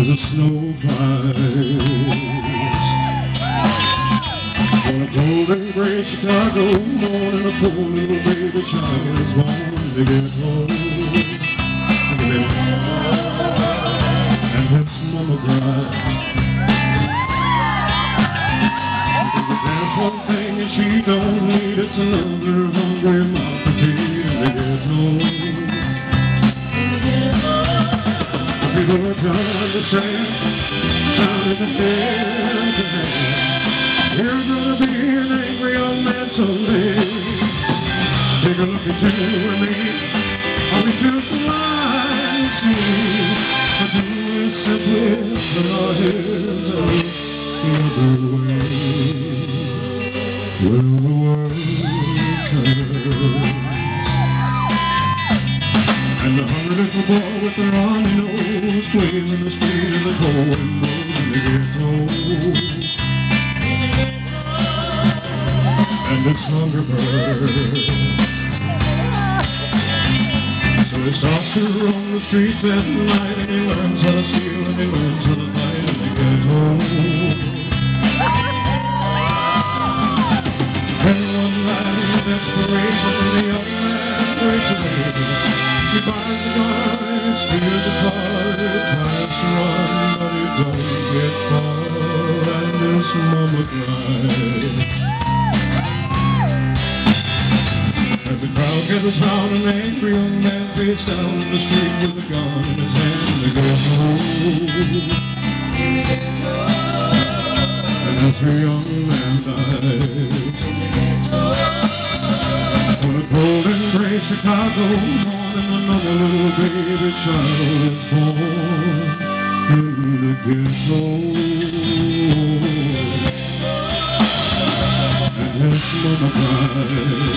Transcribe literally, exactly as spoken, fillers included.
the snow flies. On a golden gray Chicago morning, a poor little baby child is born in the ghetto. And its mama cried. It's a damn one thing and she don't need. It's another hungry mouth to feed in the ghetto. The people are trying to understand, trying to hand to hand. There's gonna be an angry young man someday. Take a look at you and me. Are we just lying to see? But do it simply put our heads up the other way. Will the world turn? And the hungry little boy with the runny nose plays in the street of the cold windows in the ghetto. And it's hunger bird. So he starts to roam the streets at night, and he learns how to steal and he learns how to fight in the ghetto. And one night in desperation, the young man breaks away. He buys a gun, he steals a car, he tries to run, but he don't get far, and his mama cries. As the crowd gathers round, an angry young man fades down in the street with a gun in his hand. They go home, and every young man dies. On a golden gray Chicago morning, another little baby child is born in the ghetto. And his mama cries.